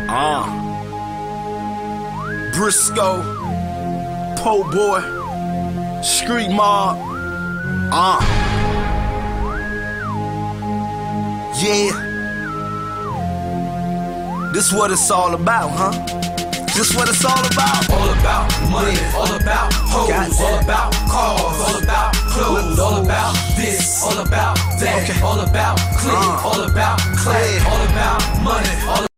Briscoe, Po Boy, Street Mob, yeah. This what it's all about, huh? This what it's all about. All about money, all about hoes, all about cars, all about clothes, all about this, all about that, all about clean, all about class, all about money, all